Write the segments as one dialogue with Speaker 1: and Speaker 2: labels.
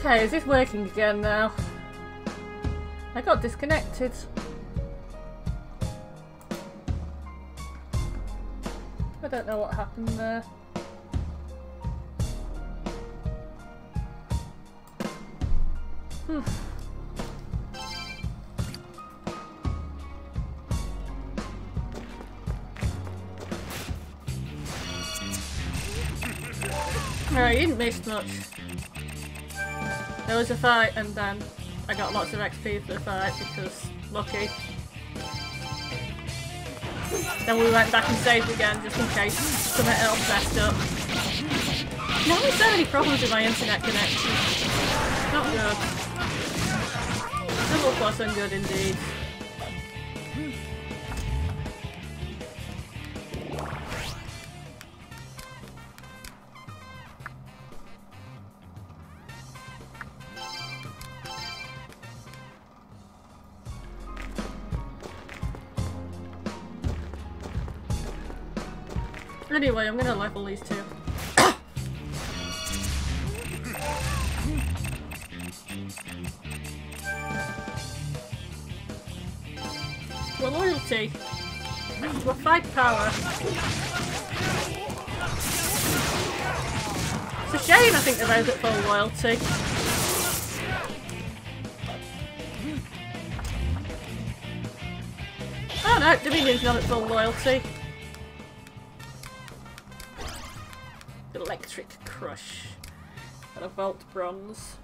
Speaker 1: Okay, is this working again now? I got disconnected. I don't know what happened there. Alright, you didn't miss much. There was a fight and then I got lots of XP for the fight because lucky. Then we went back and saved again just in case something else messed up. Now there's so many problems with my internet connection. Not good. Double plus ungood indeed. Anyway, I'm gonna level these two. We're loyalty. We're fight power. It's a shame I think they're both at full loyalty. Oh no, Dominion's not at full loyalty. Electric Crush and a Vault Bronze.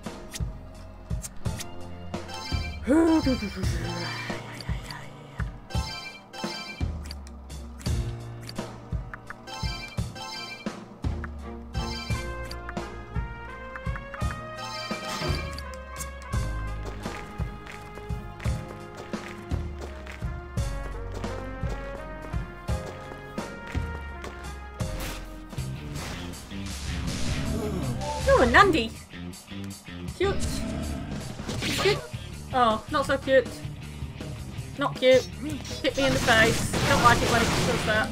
Speaker 1: Oh, a Nandi! Cute! Cute! Oh, not so cute. Not cute. Hit me in the face. Don't like it when it does that.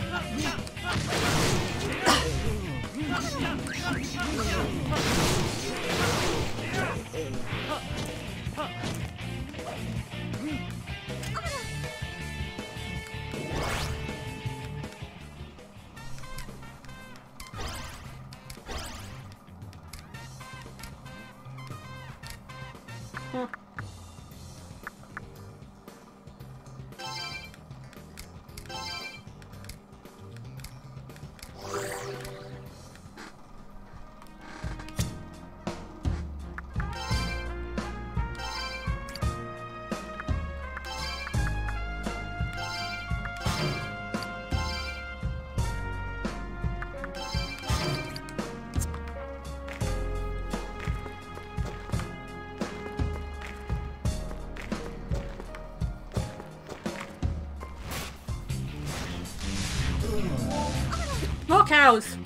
Speaker 1: More cows!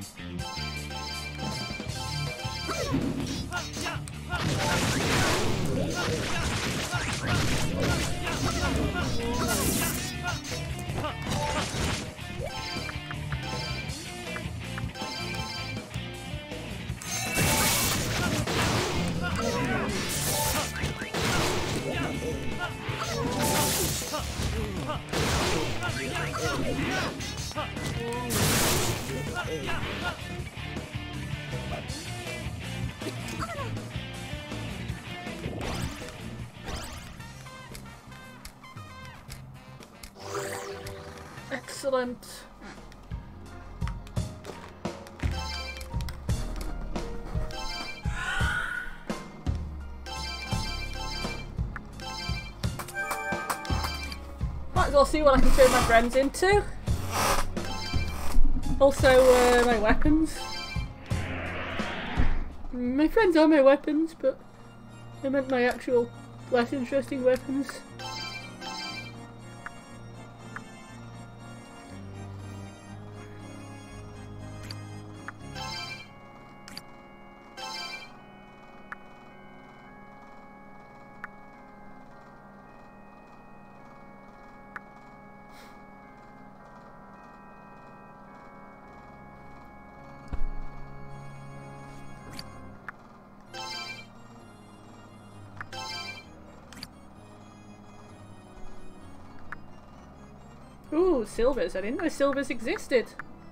Speaker 1: Excellent. Might as well see what I can turn my friends into. Also, my weapons. My friends are my weapons, but I meant my actual less interesting weapons. Ooh, silvers. I didn't know silvers existed.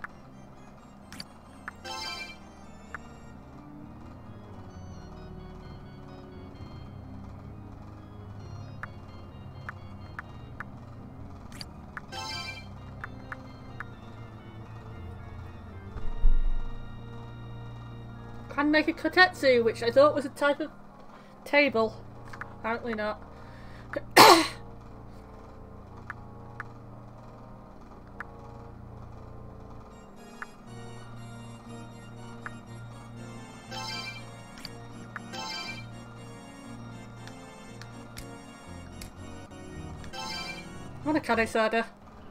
Speaker 1: Can make a kotetsu, which I thought was a type of table. Apparently not. What a Kadesada.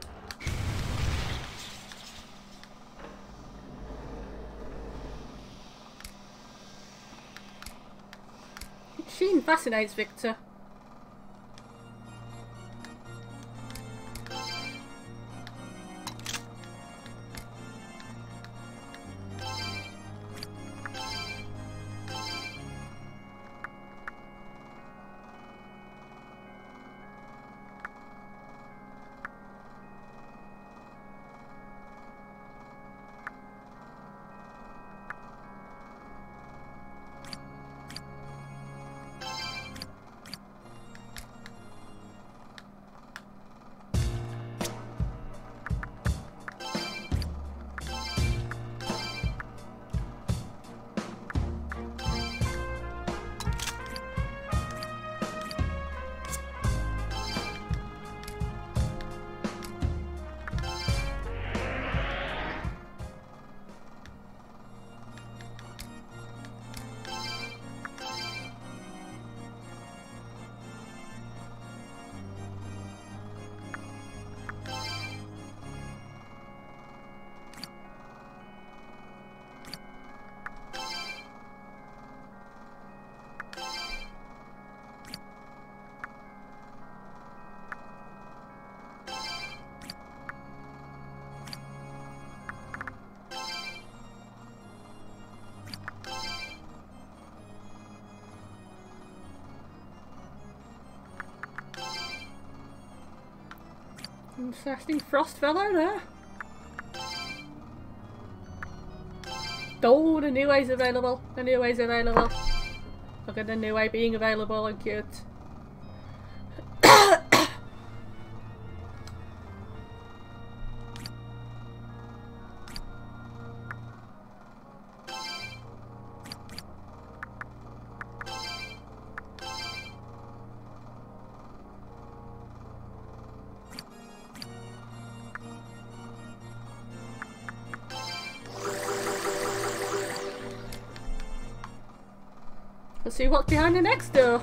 Speaker 1: Sheen fascinates Victor. Interesting frost fellow there. Oh, the new way's available. The new way's available. Look at the new way being available and cute. Let's see what's behind the next door.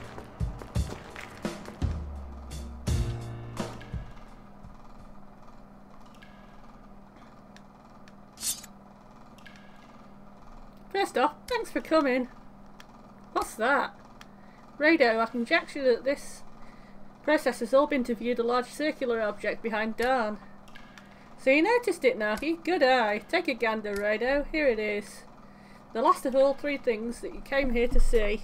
Speaker 1: First off, thanks for coming. What's that? Rado, I conjecture that this process has all been to view the large circular object behind Dawn. So you noticed it, Nagi? Good eye. Take a gander, Rado. Here it is. The last of all three things that you came here to see.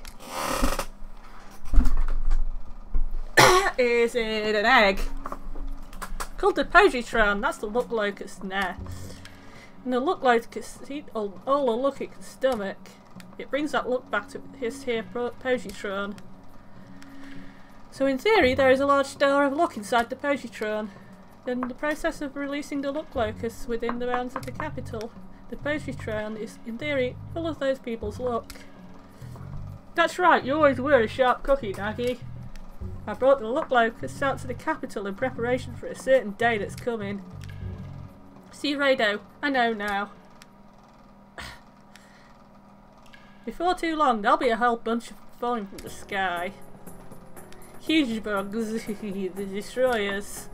Speaker 1: Is it an egg? Called the positron. That's the look locust nest. And the look locust eat all the look it can stomach. It brings that look back to his here positron. So in theory there is a large star of luck inside the positron. Then the process of releasing the look locust within the bounds of the capital. The positron is, in theory, full of those people's luck. That's right, you always were a sharp cookie, Nagi. I brought the luck locust out to the capital in preparation for a certain day that's coming. See, Rado, I know now. Before too long, there'll be a whole bunch of falling from the sky. Huge bugs, the destroyers.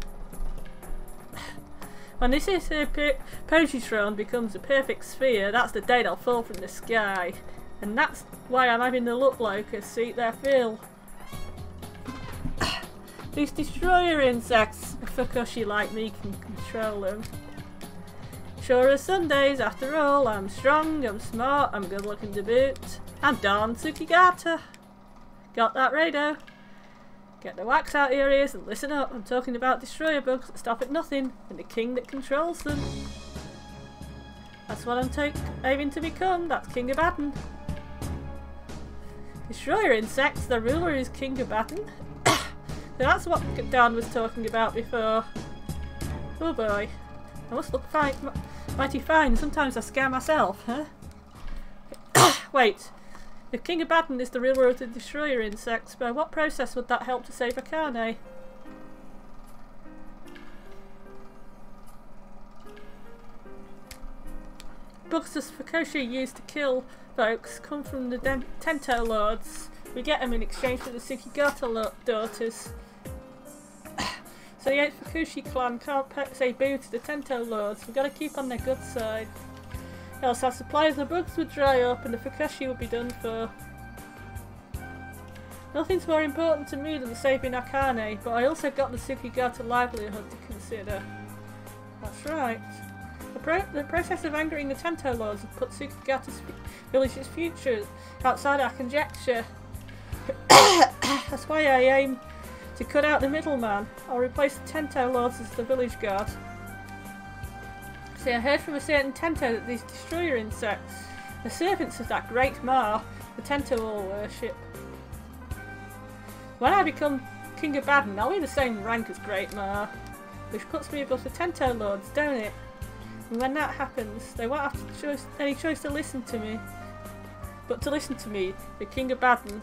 Speaker 1: When this positron becomes a perfect sphere, that's the day they'll fall from the sky. And that's why I'm having the look locusts eat their fill. These destroyer insects, if a cushy like me can control them. Sure as Sundays, after all, I'm strong, I'm smart, I'm good looking to boot. I'm Dawn Tsukigata. Got that, Rado? Get the wax out of your ears and listen up. I'm talking about destroyer bugs that stop at nothing and the king that controls them. That's what I'm aiming to become. That's King Abaddon. Destroyer insects, the ruler is King Abaddon. So that's what Dan was talking about before. Oh boy. I must look fine, mighty fine. Sometimes I scare myself, huh? Wait. If King Abaddon is the ruler of the destroyer insects, by what process would that help to save Akane? Bugs the Fukoshi used to kill folks come from the Tento Lords. We get them in exchange for the Tsukigata daughters. So the 8th Fukushi clan can't say boo to the Tento Lords. We've got to keep on their good side. Else our supply of the bugs would dry up and the Fukoshi would be done for. Nothing's more important to me than saving Akane, but I also got the Tsukigata livelihood to consider. That's right. The process of angering the Tento Lords has put Tsukigata's village's future outside our conjecture. That's why I aim to cut out the middleman. I'll replace the Tento Lords as the village guard. See, I heard from a certain Tento that these destroyer insects are servants of that great Ma, the Tento all worship. When I become King Abaddon, I'll be the same rank as Great Ma, which puts me above the Tento Lords, don't it? And when that happens, they won't have any choice to listen to me. But to listen to me, the King Abaddon.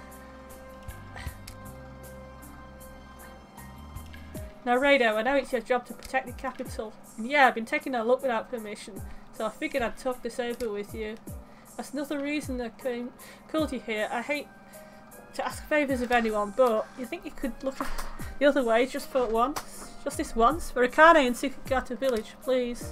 Speaker 1: Now Rado, I know it's your job to protect the capital. And yeah, I've been taking a look without permission, so I figured I'd talk this over with you. That's another reason I called you here. I hate to ask favours of anyone, but you think you could look the other way just for once? Just this once? For Akane and Tsukigata village, please.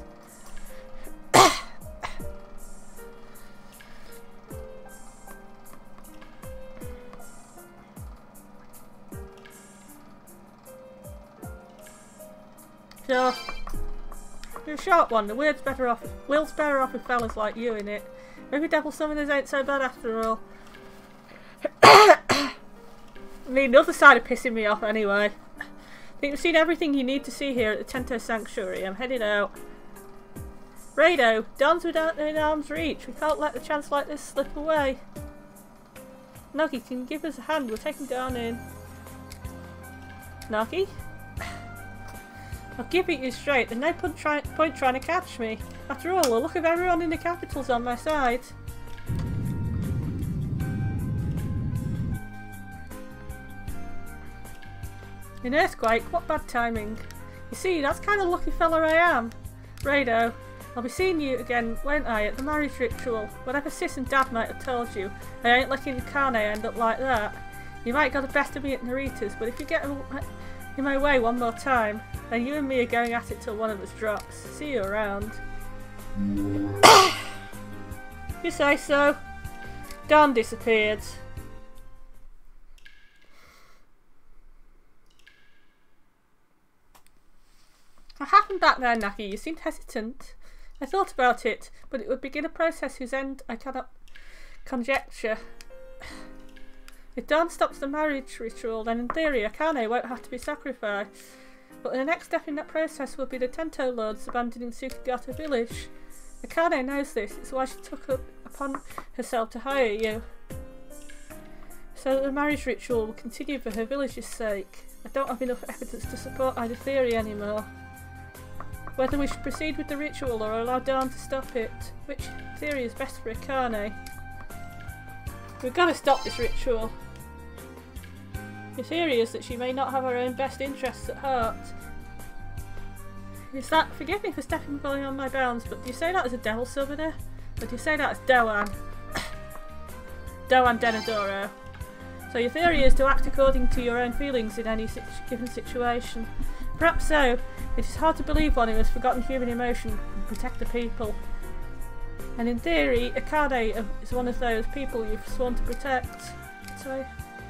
Speaker 1: Sure. You're a short one. The will's better off with fellas like you in it. Maybe Devil Summoners ain't so bad after all. I mean, the other side of pissing me off anyway. I think you've seen everything you need to see here at the Tento Sanctuary. I'm headed out. Rado, Dawn's within arm's reach. We can't let a chance like this slip away. Nagi can give us a hand. We'll take him down in. Nagi? I'll give it you straight, there's no point trying to catch me. After all, the look of everyone in the capital's on my side. An earthquake? What bad timing. You see, that's the kind of lucky fella I am. Rado, I'll be seeing you again, won't I, at the marriage ritual. Whatever Sis and Dad might have told you, I ain't letting Akane end up like that. You might got the best of me at Narita's, but if you get in my way one more time, then you and me are going at it till one of us drops. See you around. You say so. Dawn disappeared. What happened back there, Nagi? You seemed hesitant. I thought about it, but it would begin a process whose end I cannot conjecture. If Dawn stops the marriage ritual, then in theory Akane won't have to be sacrificed. But the next step in that process will be the Tento Lords abandoning Tsukigata village. Akane knows this, it's why she took it upon herself to hire you. So that the marriage ritual will continue for her village's sake. I don't have enough evidence to support either theory anymore. Whether we should proceed with the ritual or allow Dawn to stop it, which theory is best for Akane? We've got to stop this ritual. Your theory is that she may not have her own best interests at heart. Is that, forgive me for stepping beyond my bounds, but do you say that as a Devil Summoner? Or do you say that as Doan? Doan Denadoro. So your theory is to act according to your own feelings in any given situation. Perhaps so. It is hard to believe one who has forgotten human emotion and protect the people. And in theory, Akane is one of those people you've sworn to protect. So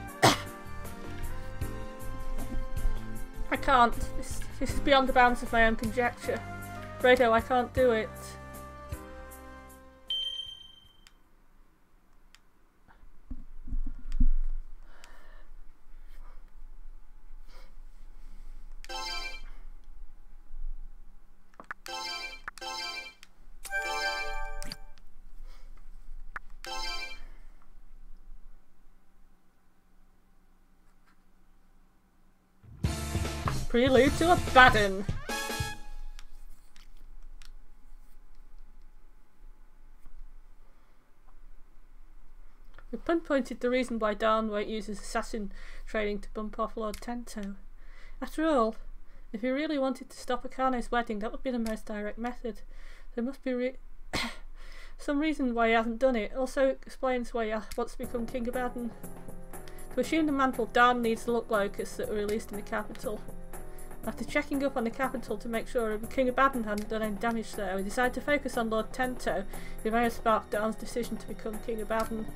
Speaker 1: I can't. This is beyond the bounds of my own conjecture. Rado, I can't do it. Prelude to Abaddon. We pinpointed the reason why Daan won't use his assassin training to bump off Lord Tento. After all, if he really wanted to stop Akane's wedding, that would be the most direct method. There must be some reason why he hasn't done it. Also explains why he wants to become King Abaddon. To assume the mantle, Daan needs the Look Locusts that were released in the capital. After checking up on the capital to make sure King Abaddon hadn't done any damage there, we decided to focus on Lord Tento, who may have sparked Daan's decision to become King Abaddon.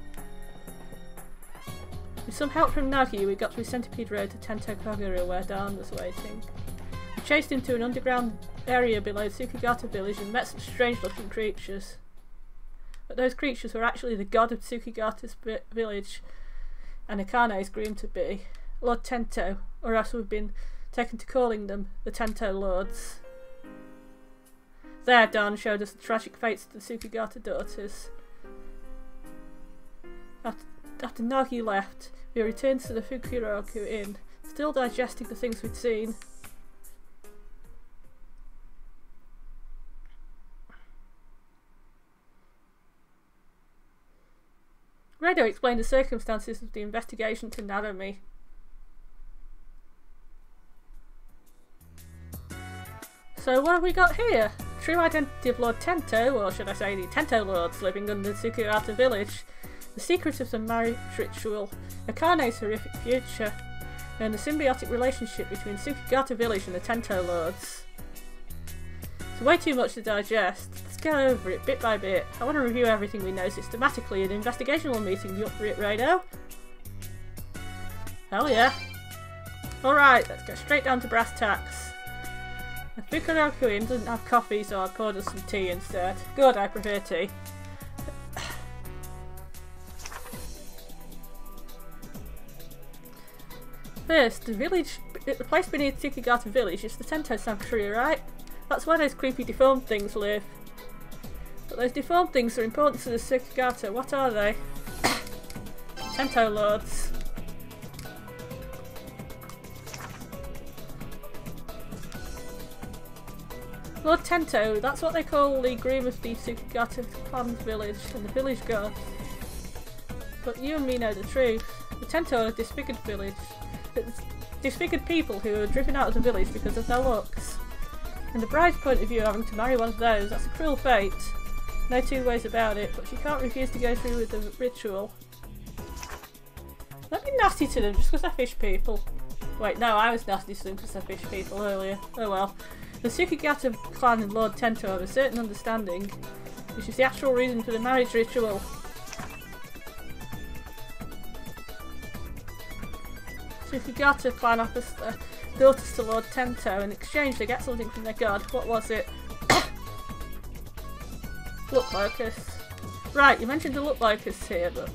Speaker 1: With some help from Nagi, we got through Centipede Road to Tento Kogoro, where Daan was waiting. We chased into an underground area below Tsukigata village and met some strange looking creatures. But those creatures were actually the god of Tsukigata's village, and Akane's groomed to be, Lord Tento, or else we've been taken to calling them the Tento Lords. There, Daan showed us the tragic fates of the Tsukigata daughters. After Nagi left, we returned to the Fukuroku Inn, still digesting the things we'd seen. Rado explained the circumstances of the investigation to Narumi. So what have we got here? True identity of Lord Tento, or should I say the Tento Lords living under Tsukigata village, the secret of the marriage ritual, Akane's horrific future, and the symbiotic relationship between Tsukigata village and the Tento Lords. It's way too much to digest. Let's go over it bit by bit. I want to review everything we know systematically in an investigational meeting. You up for it, Rado? Hell yeah. Alright, let's go straight down to brass tacks. The Fukuroku Inn doesn't have coffee, so I've poured us some tea instead. Good, I prefer tea. First, the place beneath Tsukigata village is the Tento Sanctuary, right? That's where those creepy deformed things live. But those deformed things are important to the Tsukigata. What are they? Tento Lords. Lord Tento, that's what they call the groom of the Tsukigata clan's village and the village god. But you and me know the truth. The Tento are a disfigured village. It's disfigured people who are driven out of the village because of their looks. From the bride's point of view, having to marry one of those, that's a cruel fate. No two ways about it, but she can't refuse to go through with the ritual. Don't be nasty to them just because they're fish people. Wait, no, I was nasty to them because they're fish people earlier. Oh well. The Tsukigata clan and Lord Tento have a certain understanding, which is the actual reason for the marriage ritual. Tsukigata clan offers their daughters to Lord Tento. In exchange, they get something from their god. What was it? Look Locusts. Right, you mentioned the Look Locusts here, but...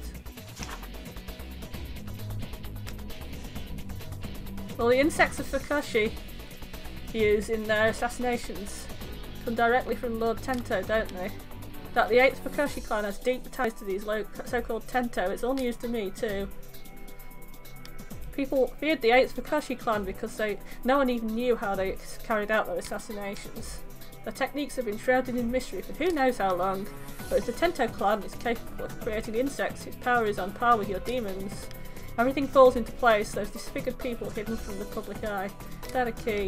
Speaker 1: well, the insects of Fukashi use in their assassinations come directly from Lord Tento, don't they? That the 8th Fukashi clan has deep ties to these so-called Tento, it's all news to me too. People feared the 8th Fukashi clan because no one even knew how they carried out their assassinations. Their techniques have been shrouded in mystery for who knows how long, but if the Tento clan is capable of creating insects whose power is on par with your demons, everything falls into place. Those disfigured people hidden from the public eye, they're the key.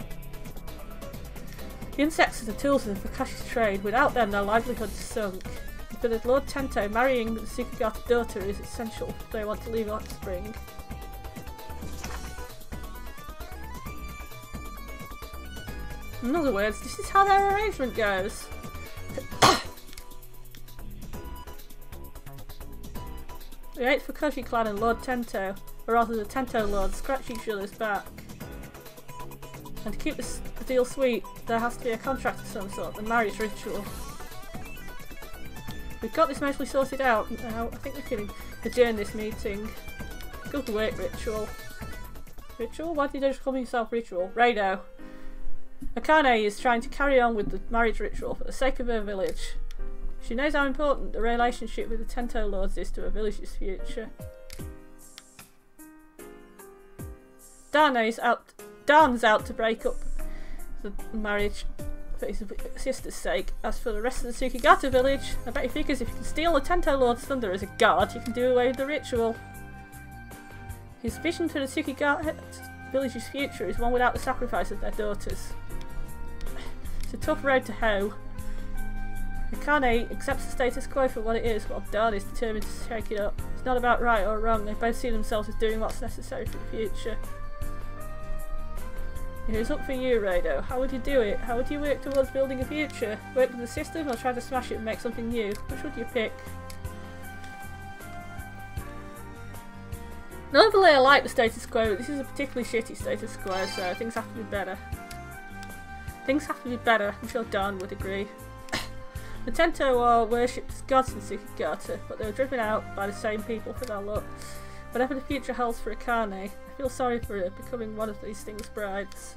Speaker 1: The insects are the tools of the Fukashi's trade. Without them, their livelihood is sunk. For the Lord Tento, marrying the Tsukigata daughter is essential if they want to leave offspring. In other words, this is how their arrangement goes. The 8th Fukashi clan and Lord Tento, or rather the Tento Lords, scratch each other's back. And to keep the deal sweet, there has to be a contract of some sort, the marriage ritual. We've got this mostly sorted out now. I think we can adjourn this meeting. Good work, Ritual. Ritual? Why did you just call yourself Ritual? Rado. Akane is trying to carry on with the marriage ritual for the sake of her village. She knows how important the relationship with the Tento Lords is to her village's future. Dane is out Dan's out to break up the marriage for his sister's sake. As for the rest of the Tsukigata village, I bet he figures if you can steal the Tento Lord's thunder as a god, you can do away with the ritual. His vision for the Tsukigata village's future is one without the sacrifice of their daughters. It's a tough road to hoe. Akane accepts the status quo for what it is, while Dan is determined to shake it up. It's not about right or wrong, they both see themselves as doing what's necessary for the future. It is up for you, Rado. How would you do it? How would you work towards building a future? Work with the system or try to smash it and make something new? Which would you pick? Normally I like the status quo, but this is a particularly shitty status quo, so things have to be better. Things have to be better, I'm sure Dan would agree. The Tento are worshipped as gods in Tsukigata, but they were driven out by the same people for their luck. Whatever the future holds for Akane, I feel sorry for her becoming one of these things' brides.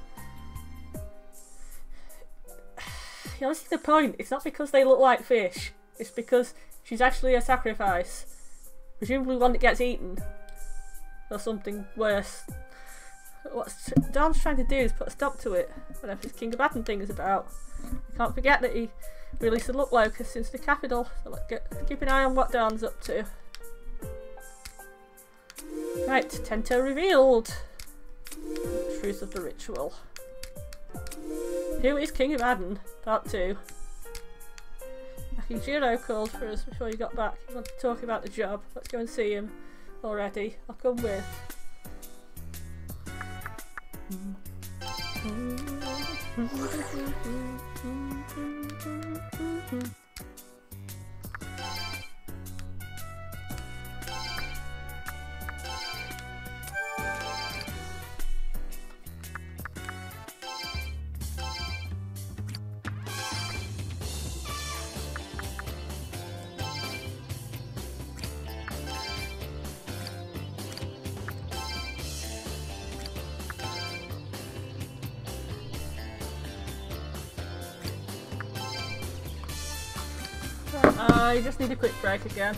Speaker 1: You know, see the point, it's not because they look like fish, it's because she's actually a sacrifice. Presumably one that gets eaten. Or something worse. What Dan's trying to do is put a stop to it, whatever this King of Aden thing is about. You can't forget that he released the Luck Locust into the capital, so let's keep an eye on what Dan's up to. Right, Tento revealed. Truth of the ritual. Who is King of Aden? Part 2. Akijiro called for us before he got back. He wanted to talk about the job. Let's go and see him already. I'll come with. I just need a quick break again.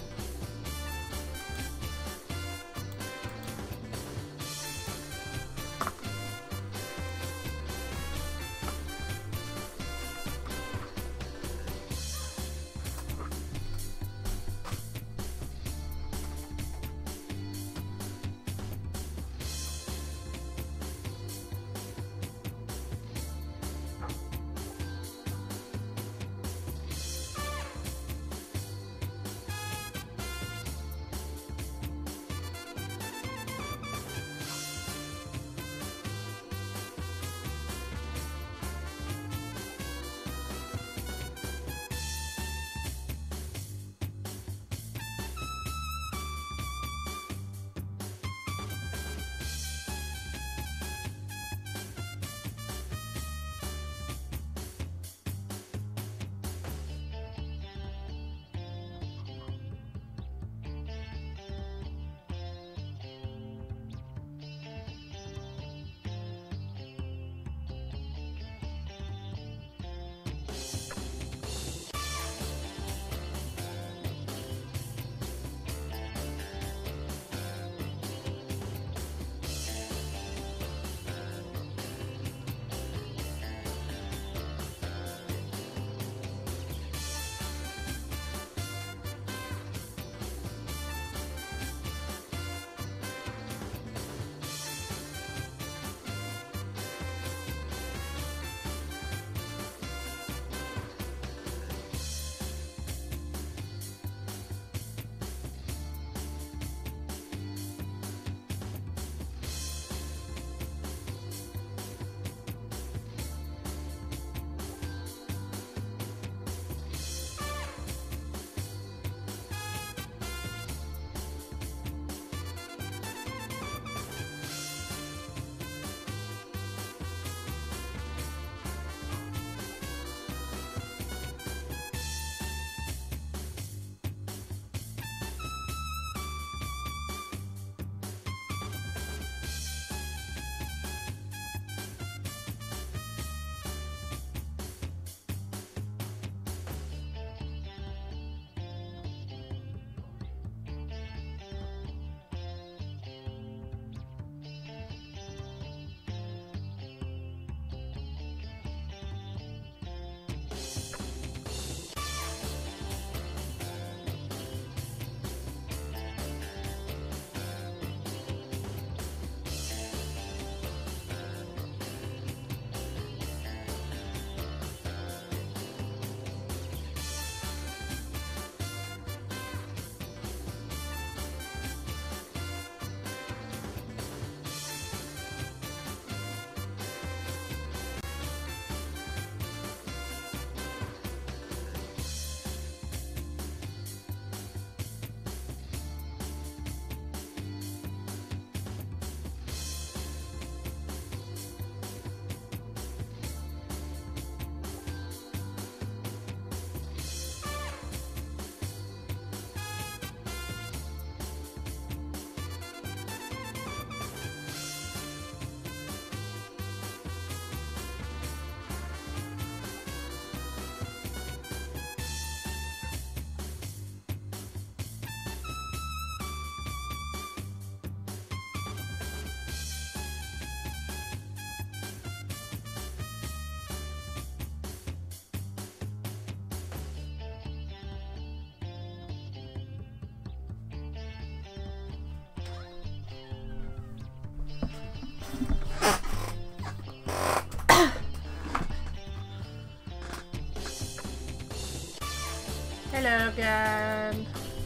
Speaker 1: Hello again.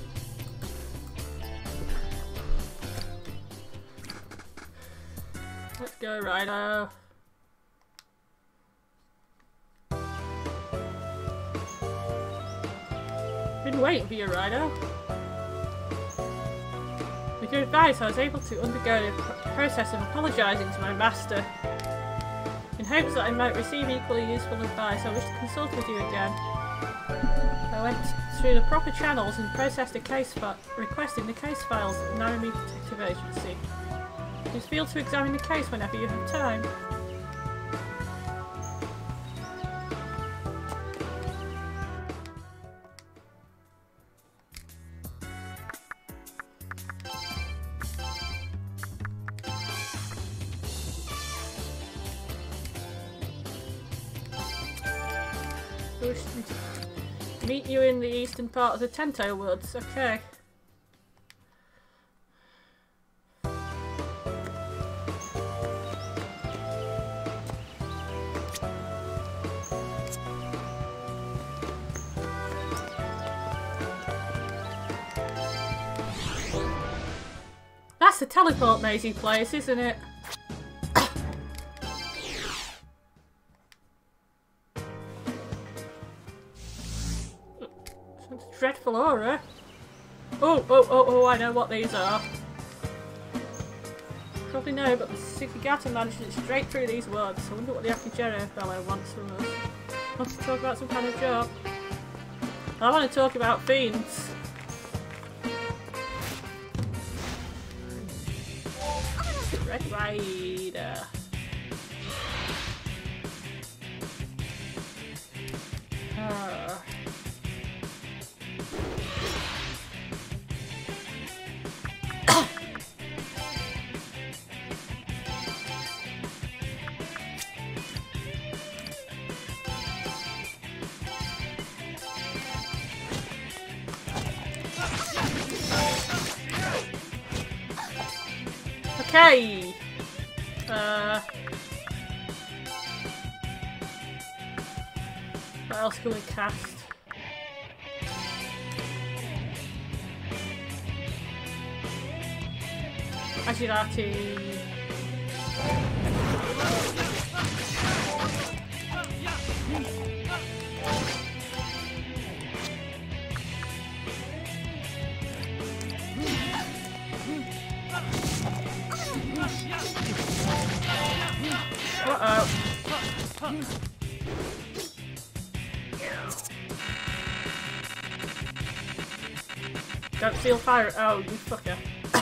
Speaker 1: Let's go, Rhino. Been waiting for you, Rhino. With your advice, I was able to undergo the process of apologising to my master. In hopes that I might receive equally useful advice, I wish to consult with you again. I went through the proper channels and processed a case requesting the case files of the Narumi Detective Agency. Please feel to examine the case whenever you have time. Meet you in the eastern part of the Tento Woods. Okay. That's the teleport mazy place, isn't it? Dreadful aura. Oh, I know what these are. Probably know, but the Sukigata managed it straight through these woods. I wonder what the Akijero fellow wants from us. Wants to talk about some kind of job. I want to talk about fiends. Red Rider. Okay. What else can we cast? Ajirati. Uh-oh. Don't steal fire. Oh, you fucker.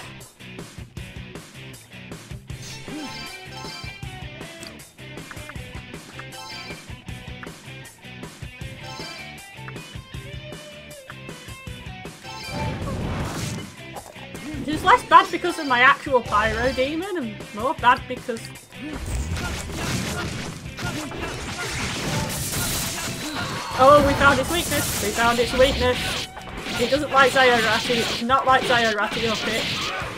Speaker 1: It's less bad because of my actual pyro demon and more bad because... Oh, we found its weakness! We found its weakness! It doesn't like Zayarati, it's not like Zayarati up it.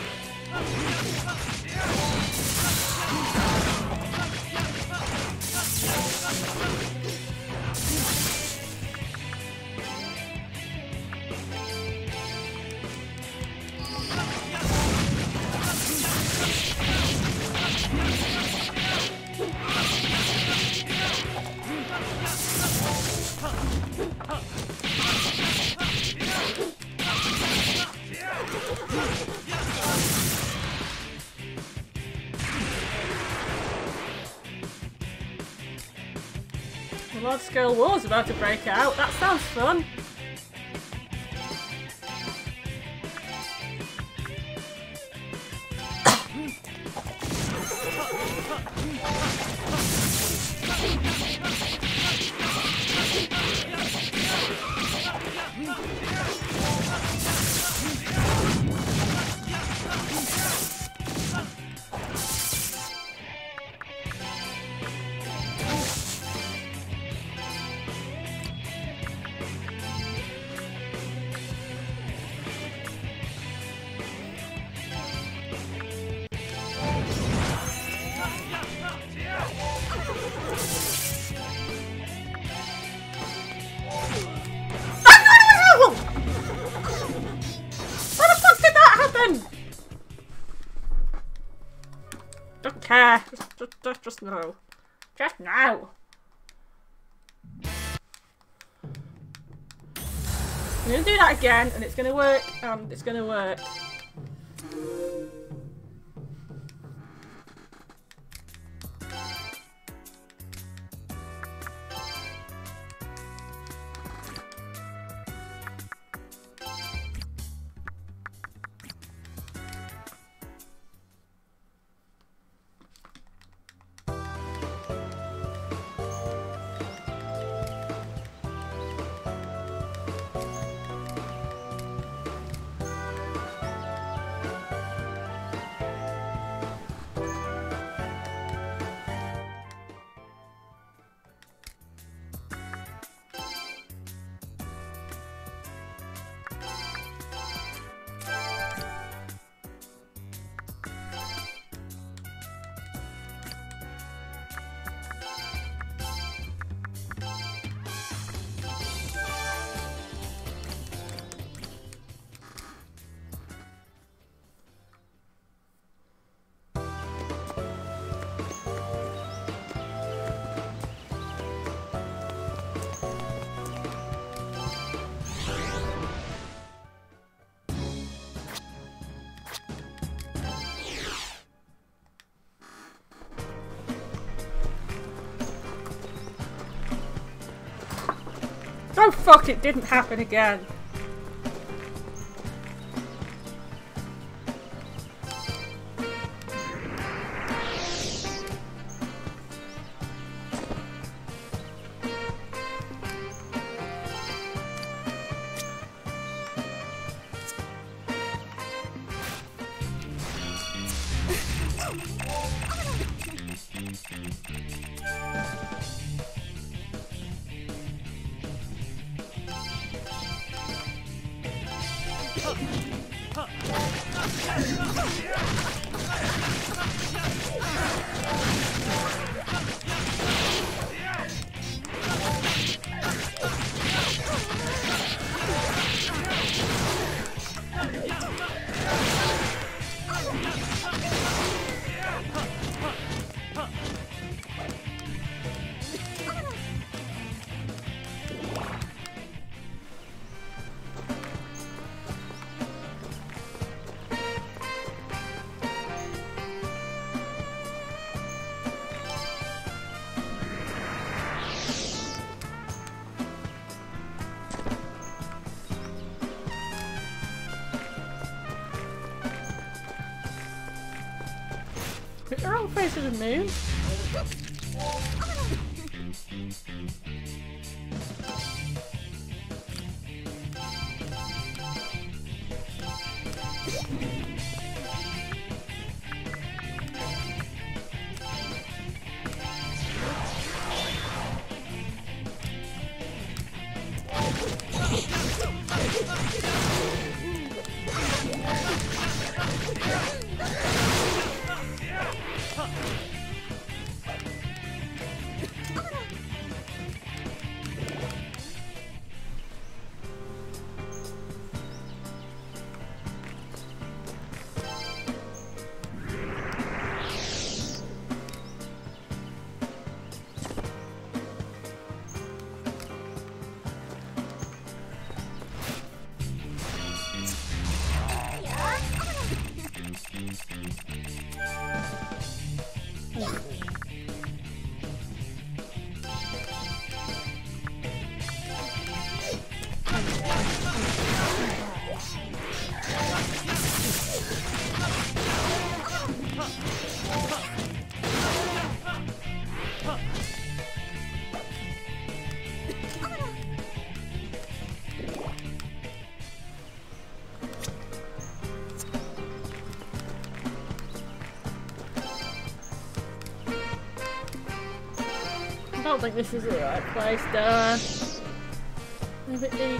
Speaker 1: The large-scale war's about to break out. That sounds fun. care. Just no. Just no. I'm gonna do that again, and it's gonna work, and it's gonna work. Oh fuck, it didn't happen again. Put your own face to the moon. I don't think this is the right place, Dan. Move it deep.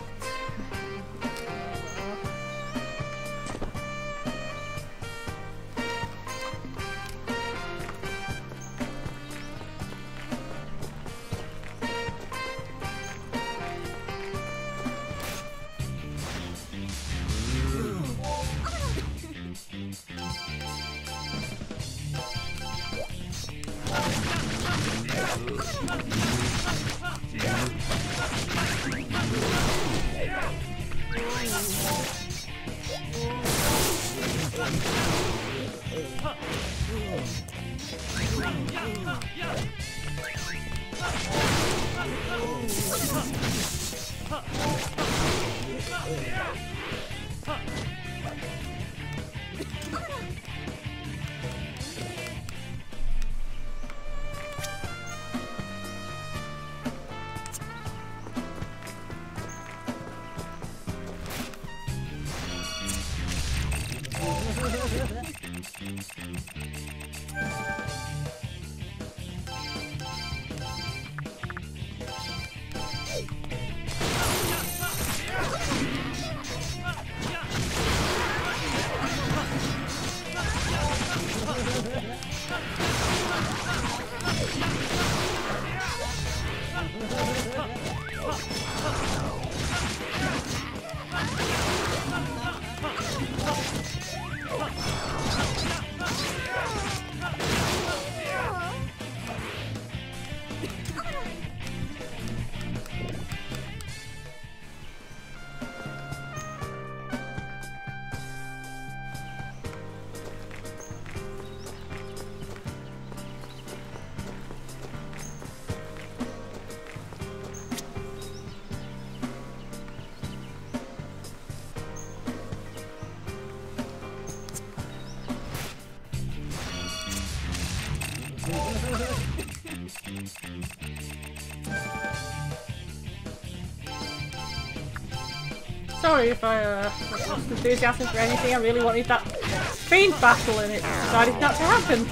Speaker 1: Sorry if I lost enthusiasm for anything. I really wanted that fiend battle and it decided not to happen.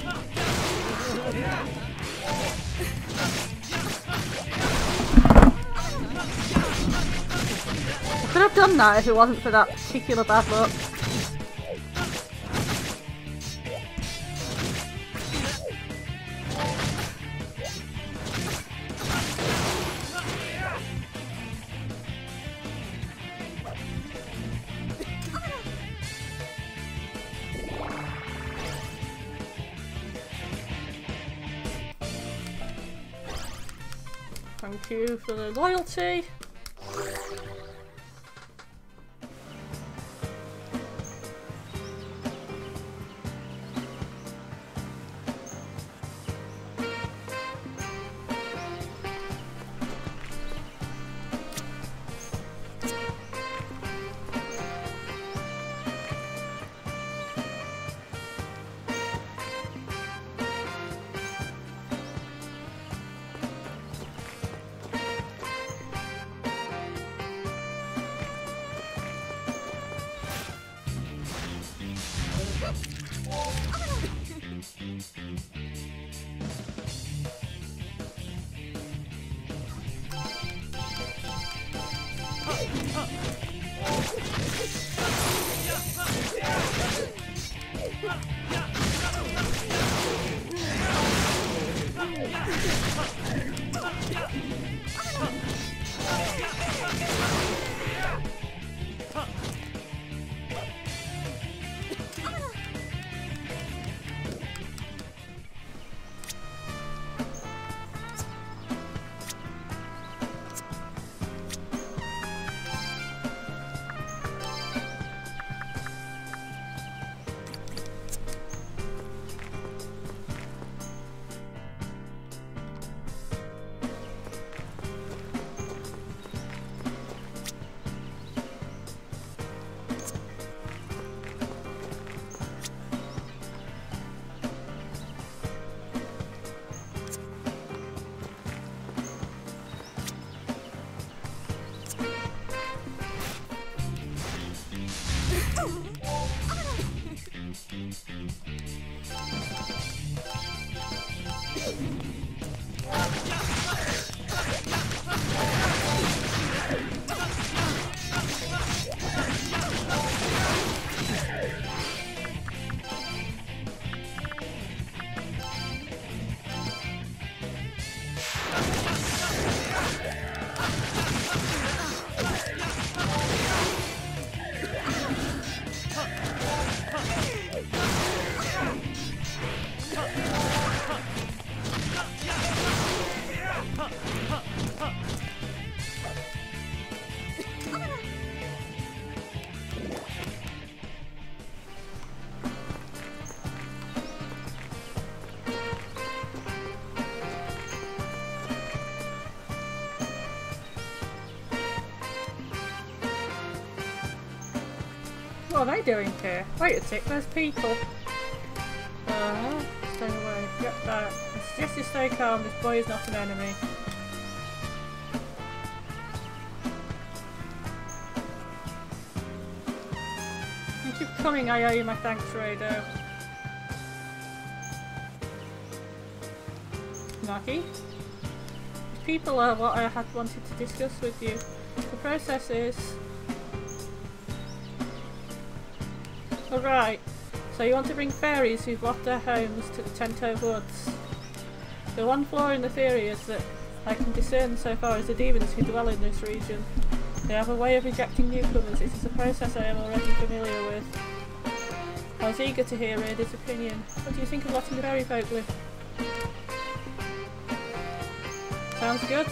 Speaker 1: I could have done that if it wasn't for that particular bad luck. Thank you for the loyalty. What are they doing here? Wait a tick, there's people. Stay away. Get back. I suggest you stay calm, this boy is not an enemy. Thank you for coming, I owe you my thanks, Rado. Naki? These people are what I had wanted to discuss with you. The process is... Alright, so you want to bring fairies who've lost their homes to the Tento Woods. The one flaw in the theory is that I can discern so far as the demons who dwell in this region. They have a way of rejecting newcomers. It is a process I am already familiar with. I was eager to hear Rada's opinion. What do you think of letting the fairy folk live? Sounds good.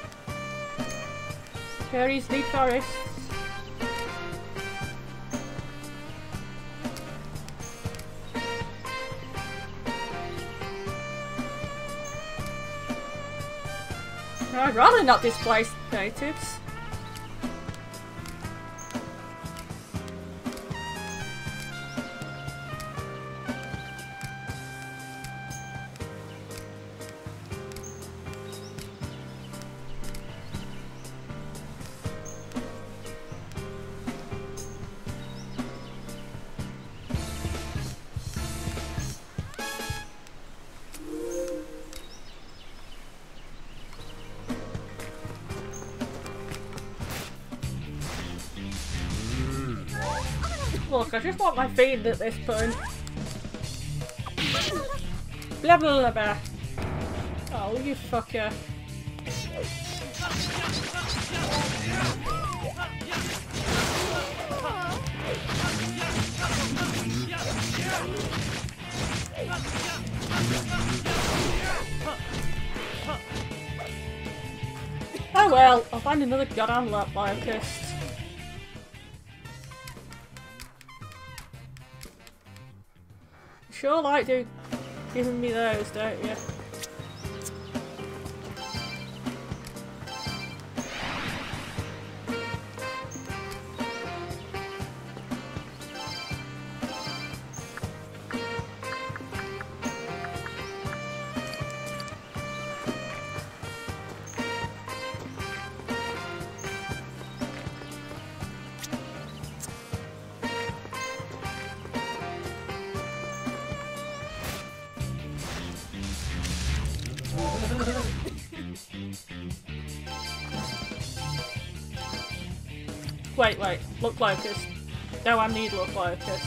Speaker 1: Fairies lead forests. I'd rather not displace natives. Look, I just want my feed at this point. Blah blah blah blah. Oh, you fucker. Oh well, I'll find another goddamn locust. Sure like giving me those, don't you? Wait, look locust. No, I need look locust.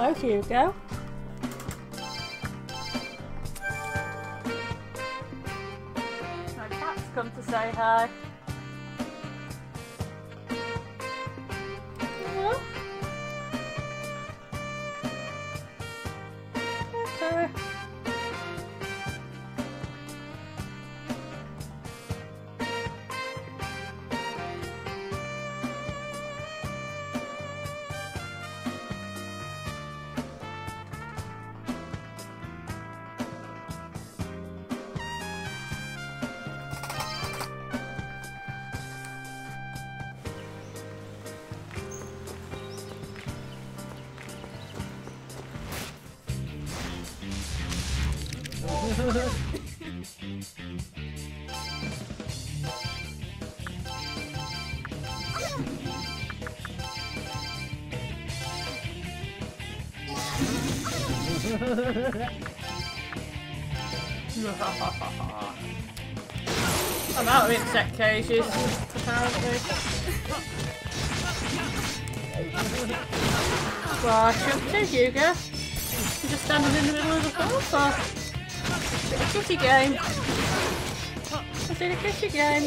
Speaker 1: Hello, Hugo. My cat's come to say hi. Hello? Okay. I'm out of insect cages, apparently. Why shouldn't you, Hugo? You're just standing in the middle of the floor for a kitty game. Is it a kitty game?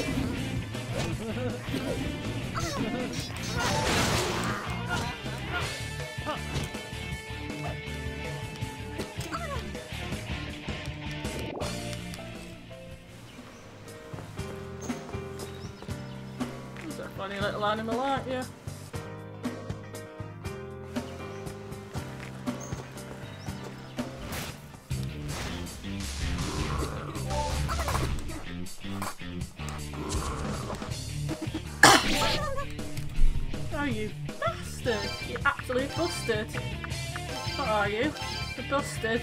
Speaker 1: That's a funny little animal, aren't you? Oh, you bastard! You absolute bastard! What are you? A bastard?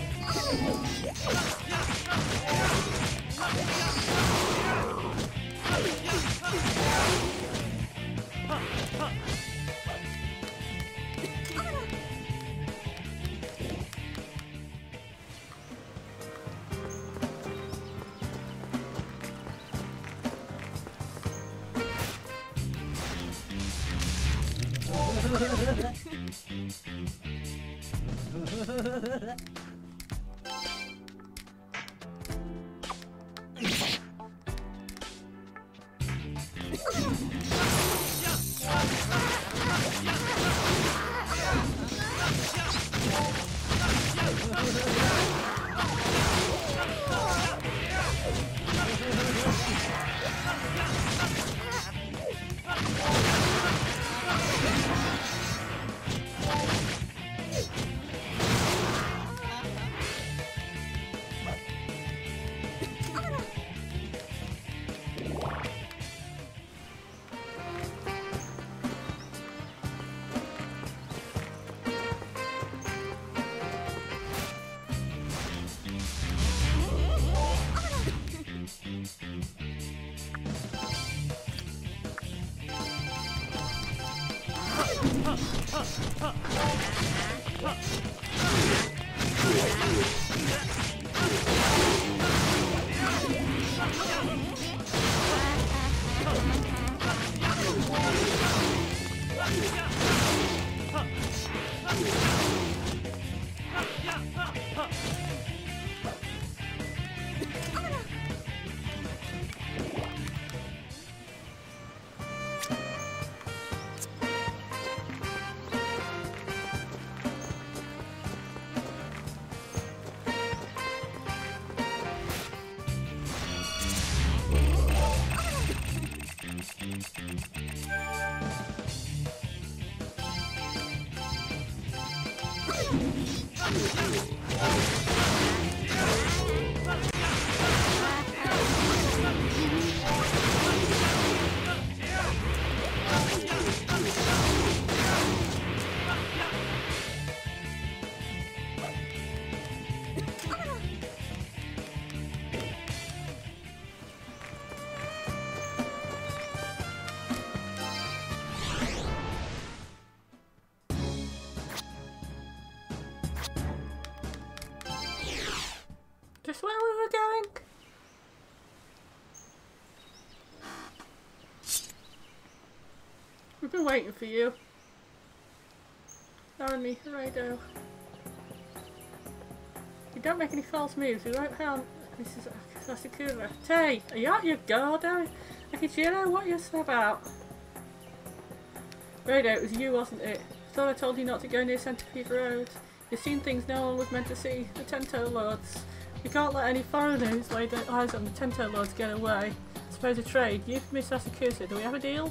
Speaker 1: Just where we were going? We've been waiting for you. Naomi, Rado. If you don't make any false moves, we won't harm Mrs. Asakura. Tay, are you out your guard, Akijiro? What are you about? Rado, it was you, wasn't it? Thought I told you not to go near Centipede Road. You've seen things no one was meant to see. The Tento Lords. We can't let any foreigners lay their eyes on the Tento Lords get away. I suppose a trade. You, Miss Asakura, do we have a deal?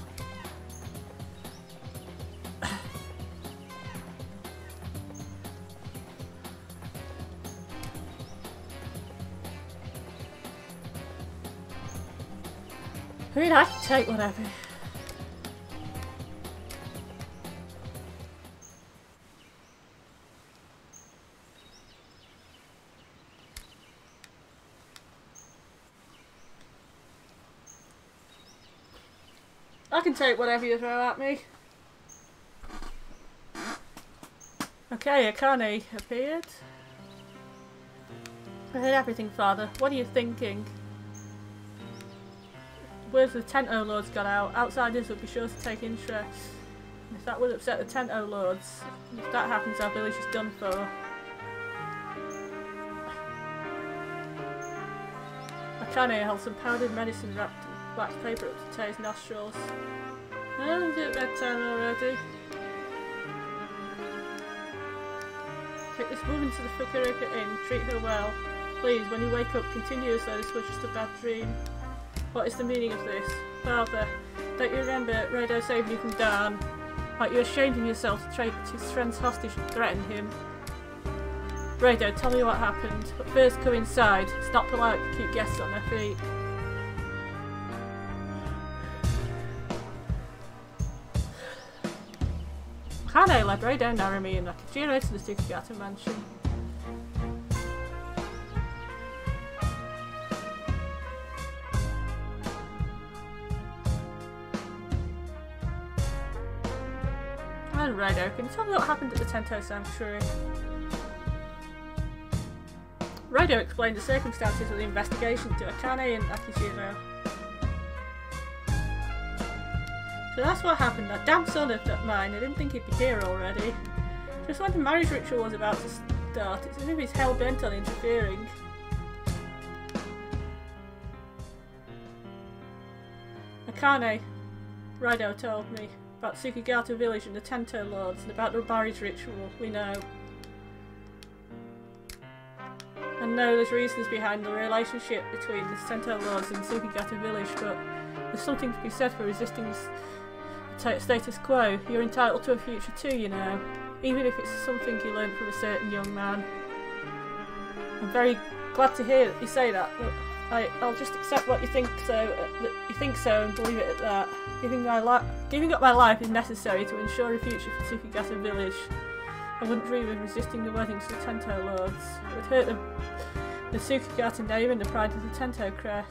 Speaker 1: I mean, I can take whatever. I can take whatever you throw at me. Okay, Akane appeared. I heard everything, Father. What are you thinking? Words of the Tento Lords got out. Outsiders would be sure to take interest. And if that would upset the Tento Lords, if that happens, our village is done for. Akane held some powdered medicine wrapped in wax paper up to Tei's nostrils. Oh, is it bedtime already? Take this woman to the Fukuoka Inn. Treat her well. Please, when you wake up, continue as though this was just a bad dream. What is the meaning of this? Father, don't you remember Rado saved you from Dan? Like you ashamed of yourself to take his friends hostage and threaten him. Rado, tell me what happened. But first come inside. It's not polite to keep guests on their feet. Akane led Rado, Narumi and Akijiro to the Tsukigata mansion. And Rado, can you tell me what happened at the Tento Sanctuary? Rado explained the circumstances of the investigation to Akane and Akijiro. So that's what happened. That damn son of mine, I didn't think he'd be here already. Just when the marriage ritual was about to start, it's as if he's hell-bent on interfering. Akane, Rado told me about Tsukigata village and the Tento Lords and about the marriage ritual, we know. And no, there's reasons behind the relationship between the Tento Lords and Tsukigata village, but there's something to be said for resisting the status quo. You're entitled to a future too, you know, even if it's something you learned from a certain young man. I'm very glad to hear that you say that, but I'll just accept what you think so and believe it at that. Giving up my life is necessary to ensure a future for Tsukigata village. I wouldn't dream of resisting the weddings of the Tento Lords. It would hurt the Tsukigata name and the pride of the Tento crest.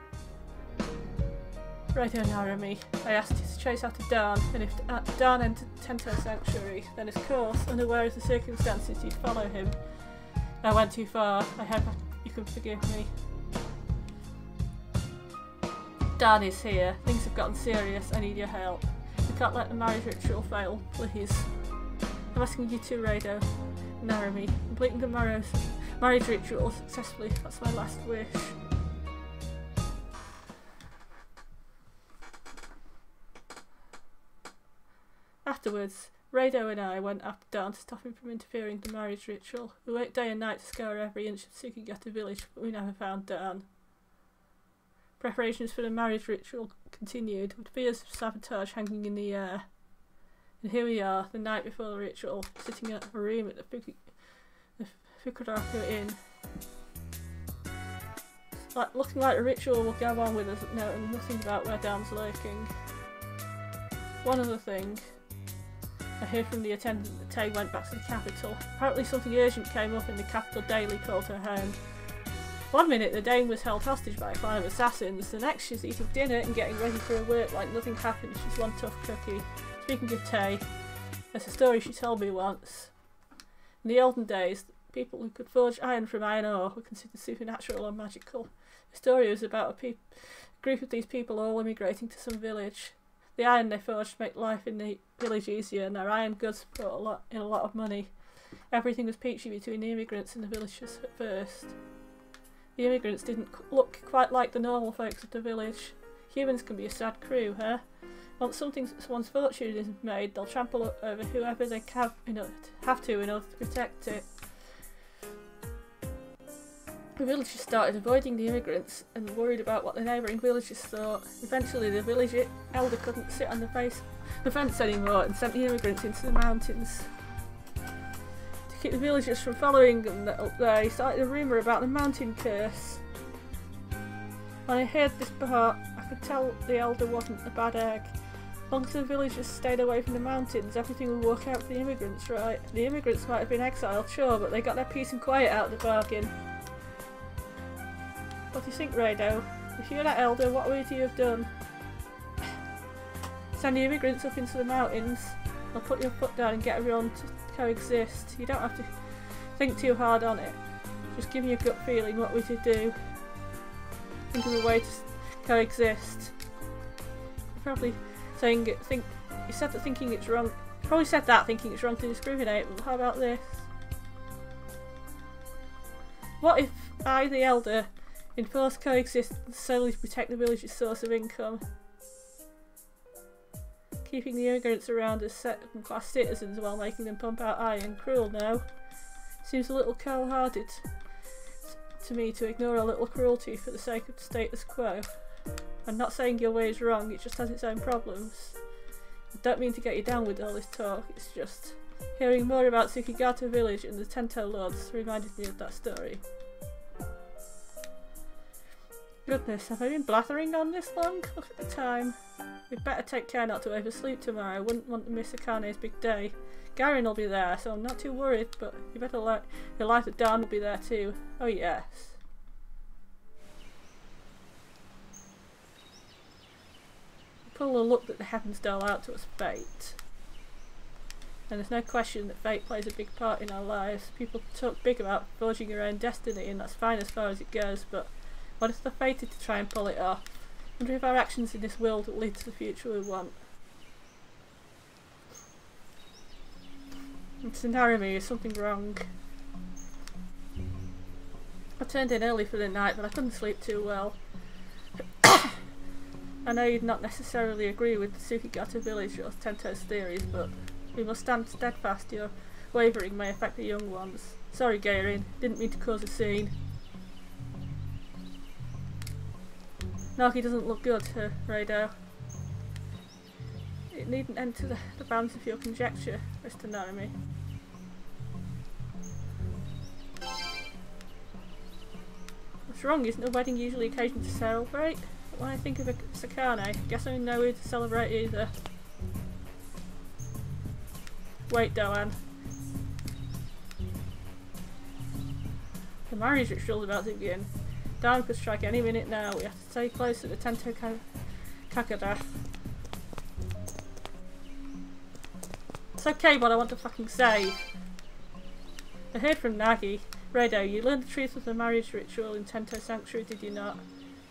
Speaker 1: Rado Narumi, I asked you to chase after Dan, and if Dan entered Tento Sanctuary, then of course, unaware of the circumstances, you'd follow him. I went too far. I hope you can forgive me. Dan is here. Things have gotten serious. I need your help. We can't let the marriage ritual fail, please. I'm asking you to, Rado Narumi. Completing the marriage ritual successfully. That's my last wish. Afterwards, Rado and I went after Dan to stop him from interfering in the marriage ritual. We worked day and night to scour every inch of Tsukigata village, but we never found Dan. Preparations for the marriage ritual continued, with fears of sabotage hanging in the air. And here we are, the night before the ritual, sitting in a room at the Fukuoka Inn. Looking like the ritual will go on with us, knowing nothing about where Dan's lurking. One other thing. I heard from the attendant that Tei went back to the capital. Apparently something urgent came up and the capital daily called her home. One minute the dame was held hostage by a clan of assassins, the next she's eating dinner and getting ready for her work like nothing happened. She's one tough cookie. Speaking of Tei, there's a story she told me once. In the olden days, people who could forge iron from iron ore were considered supernatural or magical. The story was about a group of these people all immigrating to some village. The iron they forged make life in the village easier, and their iron goods brought a lot of money. Everything was peachy between the immigrants and the villagers at first. The immigrants didn't look quite like the normal folks of the village. Humans can be a sad crew, huh? Once one's fortune is made, they'll trample over whoever they have to in order to protect it. The villagers started avoiding the immigrants and worried about what the neighbouring villagers thought. Eventually the village elder couldn't sit on the fence anymore and sent the immigrants into the mountains. To keep the villagers from following them up there, he started a rumour about the mountain curse. When I heard this part, I could tell the elder wasn't a bad egg. As long as the villagers stayed away from the mountains, everything would work out for the immigrants, right? The immigrants might have been exiled, sure, but they got their peace and quiet out of the bargain. What do you think, Rado? If you were that elder, what would you have done? Send the immigrants up into the mountains, or put your foot down and get everyone to coexist. You don't have to think too hard on it. Just give me a gut feeling, what would you do? Think of a way to coexist. You're probably saying you said that thinking it's wrong. You probably said that thinking it's wrong to discriminate, but how about this? What if I, the elder, enforced coexistence solely to protect the village's source of income? Keeping the immigrants around as second-class citizens while making them pump out iron, cruel, no? Seems a little cold-hearted to me to ignore a little cruelty for the sake of the status quo. I'm not saying your way is wrong, it just has its own problems. I don't mean to get you down with all this talk, it's just hearing more about Tsukigata village and the Tento Lords reminded me of that story. Goodness, have I been blathering on this long? Look at the time. We'd better take care not to oversleep tomorrow. I wouldn't want to miss Akane's big day. Garen will be there, so I'm not too worried, but you better realize that Dan will be there too. Oh yes. Pull a look that the heavens dole out to us fate. And there's no question that fate plays a big part in our lives. People talk big about forging your own destiny, and that's fine as far as it goes, but what if they're fated to try and pull it off? I wonder if our actions in this world will lead to the future we want. It's Narumi, is something wrong? I turned in early for the night, but I couldn't sleep too well. I know you'd not necessarily agree with the Tsukigata village or Tento's theories, but we must stand steadfast. Your wavering may affect the young ones. Sorry, Garen, didn't mean to cause a scene. Nagi doesn't look good, Rado. It needn't enter the bounds of your conjecture, Mr. Narumi. What's wrong? Isn't a wedding usually occasion to celebrate? But when I think of a Sakane, guess I'm in no mood to celebrate either. Wait, Doan. The marriage ritual's about to begin. Down could strike any minute now. We have to stay close to the Tento Kakada. It's okay, but I want to fucking say. I heard from Nagi. Rado, you learned the truth of the marriage ritual in Tento Sanctuary, did you not?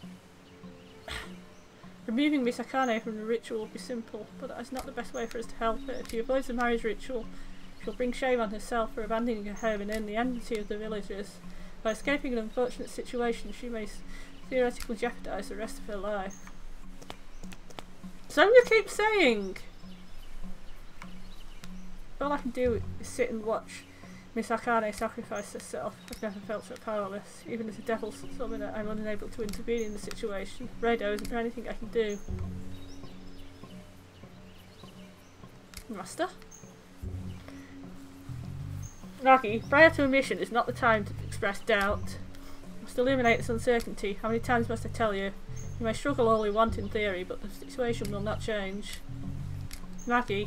Speaker 1: Removing Misakane from the ritual will be simple, but that is not the best way for us to help her. If she avoids the marriage ritual, she'll bring shame on herself for abandoning her home and earn the enmity of the villagers. By escaping an unfortunate situation, she may theoretically jeopardise the rest of her life. So you keep saying! All I can do is sit and watch Miss Akane sacrifice herself. I've never felt so powerless. Even as a devil summoner, I'm unable to intervene in the situation. Rado, isn't there anything I can do? Master? Nagi, prior to a mission is not the time to express doubt. You must eliminate this uncertainty. How many times must I tell you? You may struggle all you want in theory, but the situation will not change. Nagi.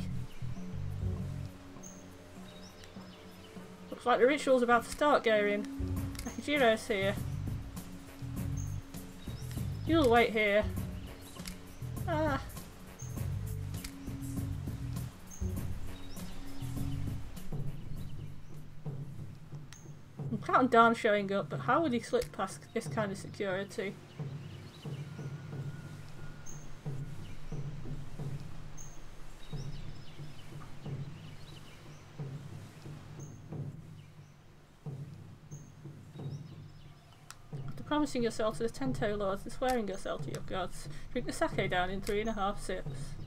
Speaker 1: Looks like the ritual's about to start, Garen. Nakijiro's here. You'll wait here. Ah. I'm counting Dan showing up, but how would he slip past this kind of security? promising yourself to the Tento Lords and swearing yourself to your gods. Drink the sake down in 3.5 sips.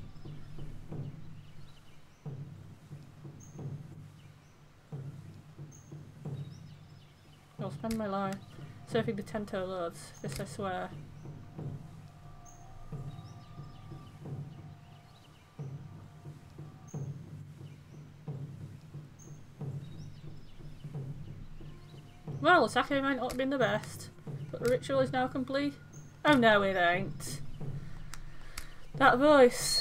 Speaker 1: I'll spend my life serving the Tento Lords, this I swear. Well, the sake might not have been the best, but the ritual is now complete. Oh no, it ain't. That voice.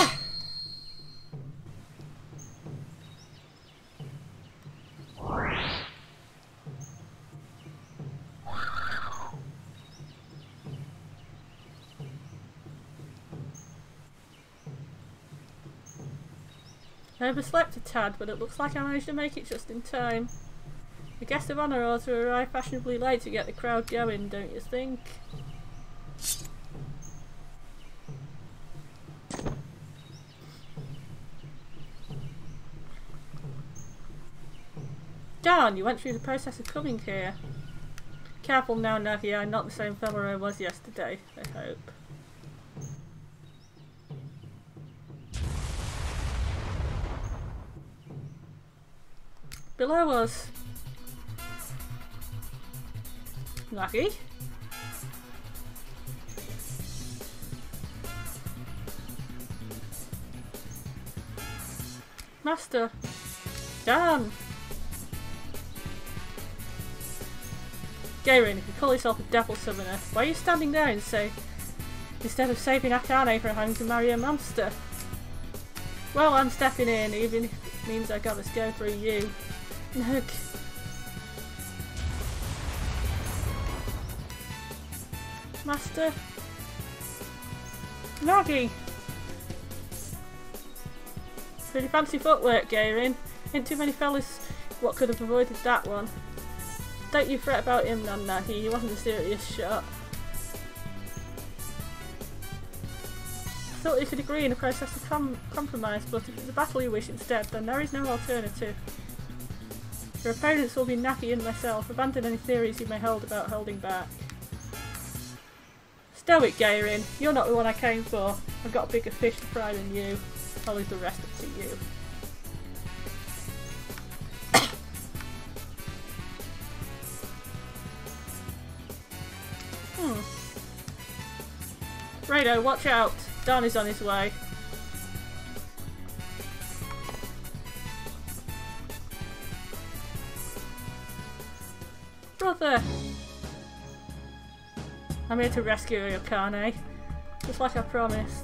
Speaker 1: I overslept a tad, but it looks like I managed to make it just in time. The guest of honour ought to arrive fashionably late to get the crowd going, don't you think? Darn, you went through the process of coming here. Careful now, Nagi, I'm not the same fella I was yesterday, I hope. Below us. Nagi? Master. Dan! Gairin, if you call yourself a devil summoner, why are you standing there and say, instead of saving Akane from having to marry a monster? Well, I'm stepping in, even if it means I gotta go through you. Look. Master? Nagi! Pretty fancy footwork, Gairin. Ain't too many fellas what could have avoided that one. Don't you fret about him, Nagi. He wasn't a serious shot. I thought we could agree in a process of compromise, but if it's a battle you wish instead, then there is no alternative. Your opponents will be Nagi and myself. Abandon any theories you may hold about holding back. Stow it, Gairin. You're not the one I came for. I've got a bigger fish to fry than you. I'll leave the rest up to you. Rado, watch out! Dan is on his way. Brother! I'm here to rescue Akane, just like I promised.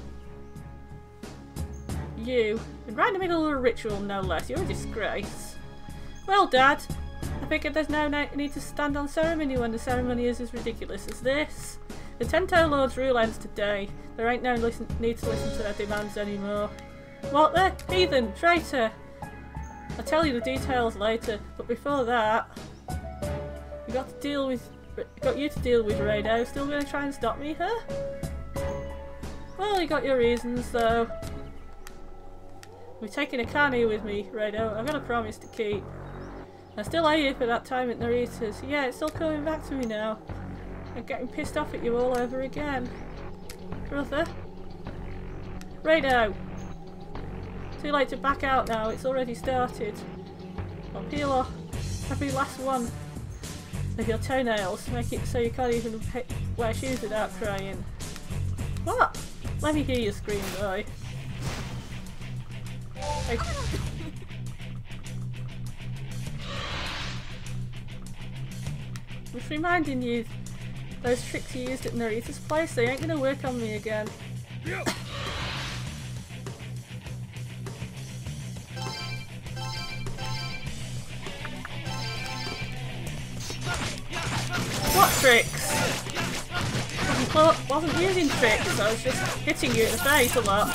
Speaker 1: You, and right in the middle of a ritual no less, you're a disgrace. Well, Dad, I figured there's no need to stand on ceremony when the ceremony is as ridiculous as this. The Tento Lords rule ends today. There ain't no need to listen to their demands anymore. What the? Heathen! Traitor! I'll tell you the details later, but before that... We got you to deal with, Rado. Still gonna try and stop me, huh? Well, you got your reasons, though. We're taking Akane with me, Rado. I've got a promise to keep. I still owe you for that time at Narita's. Yeah, it's all coming back to me now. I'm getting pissed off at you all over again. Brother? Rado! Too late to back out now, it's already started. I'll peel off every last one of your toenails, make it so you can't even wear shoes without crying. What? Let me hear you scream, boy. Hey. Just reminding you, those tricks you used at Narita's place, they ain't gonna work on me again. What tricks? Wasn't using tricks, I was just hitting you in the face a lot.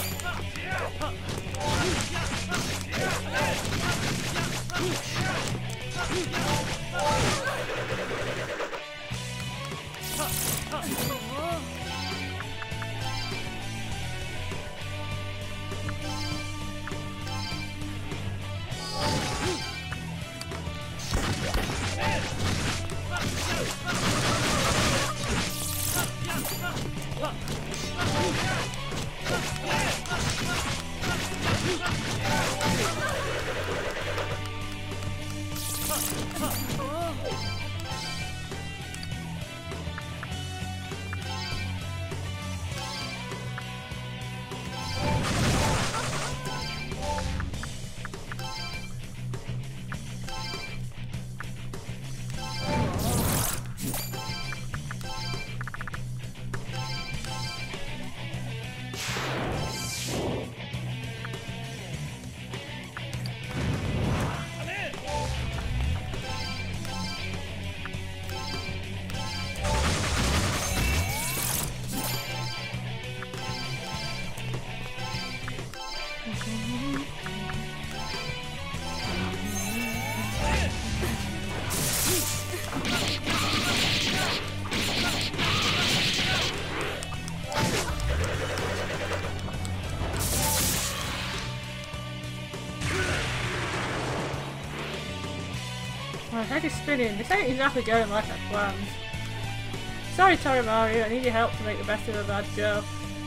Speaker 1: head is spinning. This ain't exactly going like I planned. Sorry, Torimaru, I need your help to make the best of a bad job.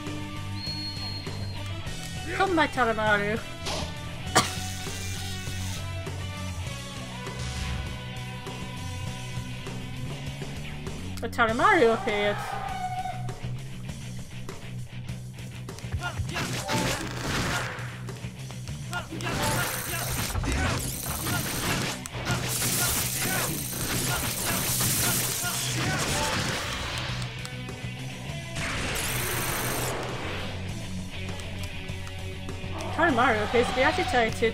Speaker 1: Come, my Torimaru. But Torimaru appeared. Torimaru appears to be agitated.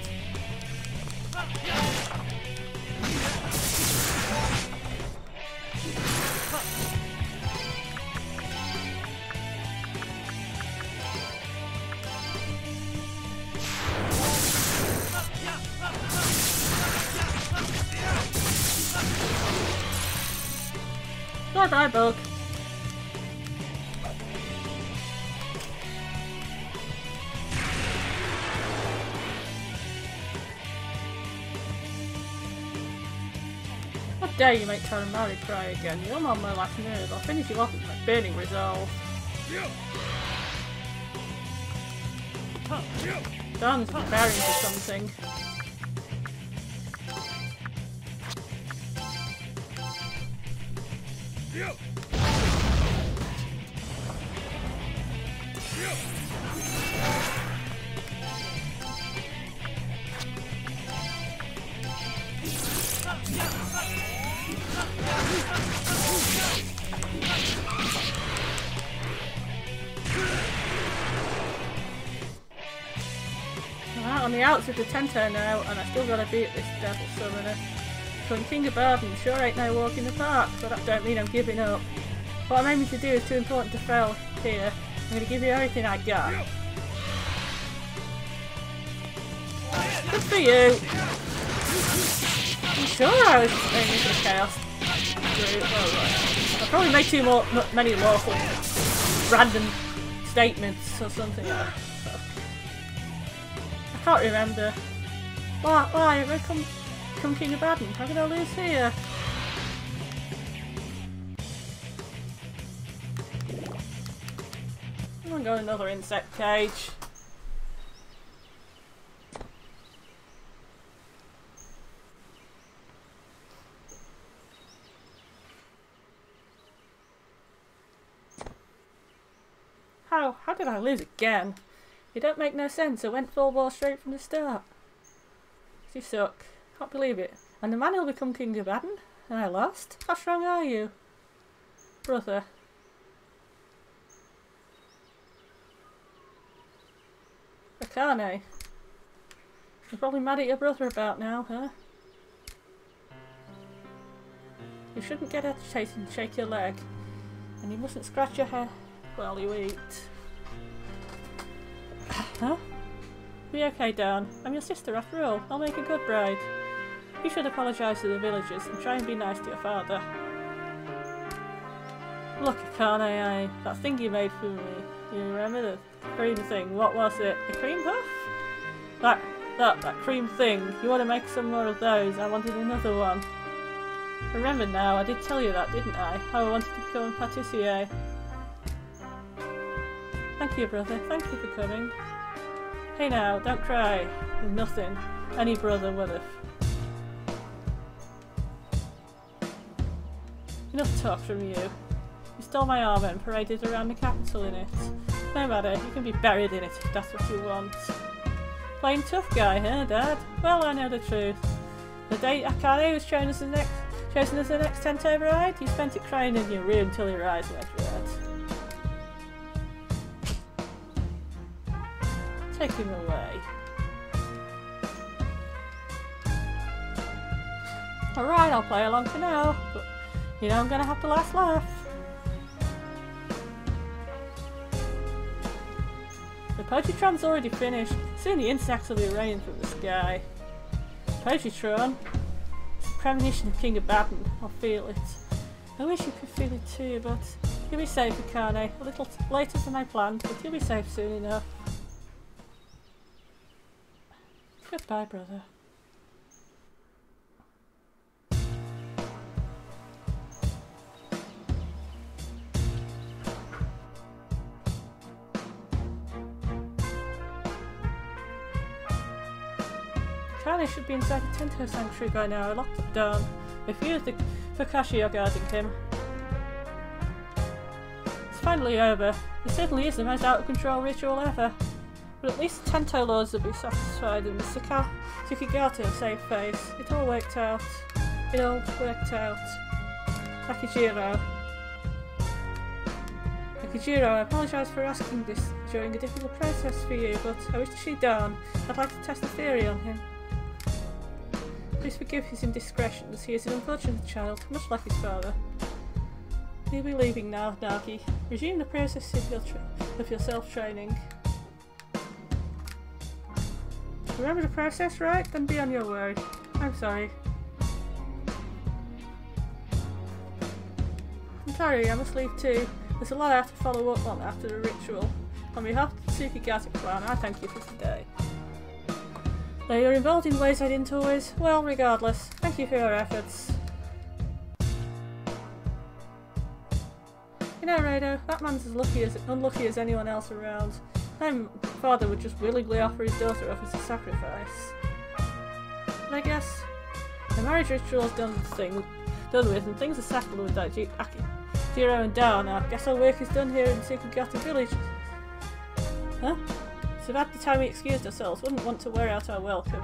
Speaker 1: Bye, Bug. How dare you make Torimaru cry again? You're on my last nerve. I'll finish you off with my burning resolve. Don's preparing for something. On the outs of the Tento now, and I still gotta beat this devil summoner. So King of Baden sure ain't no walk in the park, but that don't mean I'm giving up. What I'm aiming to do is too important to fail here. I'm gonna give you everything I got. Good for you! I'm sure I was aiming for the Chaos Group. Oh, right. I probably made many lawful random statements or something. I can't remember. Why? Have I come King of Baden? How can I lose here? I'm gonna go another insect cage. How did I lose again? It don't make no sense. I went full ball straight from the start. You suck. Can't believe it. And the man will become King of Baden? And I lost? How strong are you? Brother. Akane. You're probably mad at your brother about now, huh? You shouldn't get agitated and shake your leg. And you mustn't scratch your hair while you eat. Huh? Be okay, Dan. I'm your sister after all. I'll make a good bride. You should apologise to the villagers and try and be nice to your father. Look, Akane, that thing you made for me. You remember the cream thing? What was it? A cream puff? That cream thing. You want to make some more of those? I wanted another one. Remember now, I did tell you that, didn't I? How I wanted to become a patissier. Thank you, brother. Thank you for coming. Hey now, don't cry. There's nothing. Any brother would have. Enough talk from you. You stole my armour and paraded around the capital in it. No matter, you can be buried in it if that's what you want. Plain tough guy, huh, Dad? Well, I know the truth. The day Akane was chosen as the next Tento bride, he spent it crying in your room till your eyes went red. Take him away. Alright, I'll play along for now, but you know I'm gonna have the last laugh. The Poetrytron's already finished. Soon the insects will be raining from the sky. Poetrytron, it's a premonition of King of Baden. I'll feel it. I wish you could feel it too, but you'll be safe, Akane. A little later than I planned, but you'll be safe soon enough. Goodbye, brother. Akane should be inside the Tento Sanctuary by now. I locked it down. A few of the Kakashi are guarding him. It's finally over. It certainly is the most out-of-control ritual ever. But at least the Tento Lords will be satisfied and the Tsukigata will save face. It all worked out. It all worked out. Akijiro. Akijiro, I apologise for asking this during a difficult process for you, but I wish to see Dan. I'd like to test the theory on him. Please forgive his indiscretions. He is an unfortunate child, much like his father. You'll be leaving now, Nagi. Resume the process of your self-training. Remember the process, right? Then be on your way. I'm sorry. I'm sorry, I must leave too. There's a lot I have to follow up on after the ritual. On behalf of the Tsukigata clan, I thank you for today. Though you're involved in ways I didn't always, well, regardless, thank you for your efforts. You know, Rado, that man's as unlucky as anyone else around. My father would just willingly offer his daughter up as a sacrifice. But I guess the marriage ritual's done with and things are settled with Akijiro and Dan. I guess our work is done here in Tsukigata Village. Huh? So about the time we excused ourselves, wouldn't want to wear out our welcome.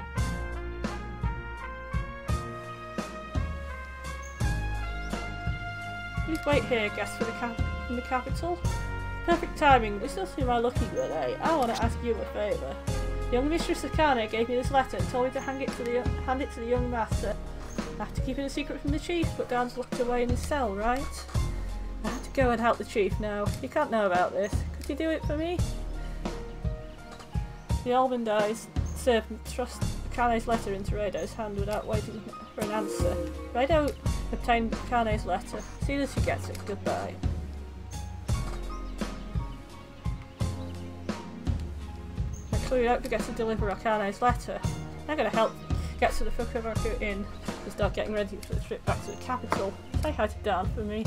Speaker 1: Please wait here, guests from the capital. Perfect timing. We still seem my lucky good, eh? I want to ask you a favour. Young Mistress Akane gave me this letter and told me to hand it to the young master. I have to keep it a secret from the chief, but Dan's locked away in his cell, right? I have to go and help the chief now. You can't know about this. Could you do it for me? The Albandai's servant thrust Akane's letter into Rado's hand without waiting for an answer. Rado obtained Akane's letter. See that she gets it. Goodbye. Make sure you don't forget to deliver Akane's letter. I'm gonna help get to the Fukuroku Inn and start getting ready for the trip back to the capital. Say hi to Dan for me.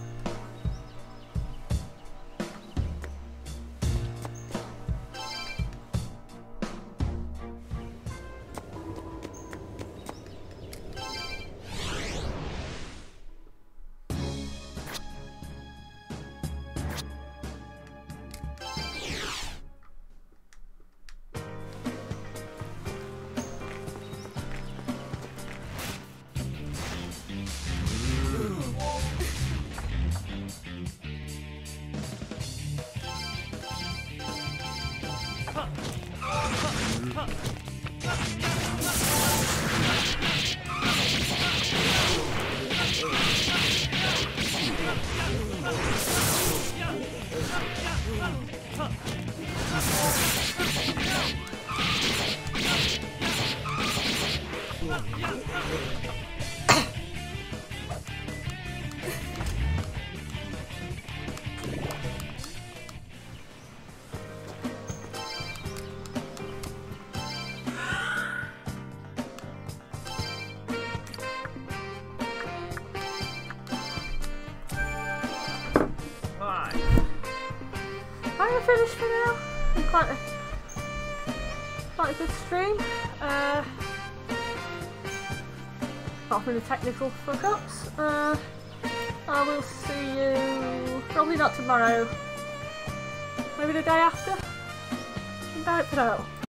Speaker 1: I'm finished for now. Quite a good stream. Apart from the technical fuck-ups. I will see you probably not tomorrow. Maybe the day after. Bye for now.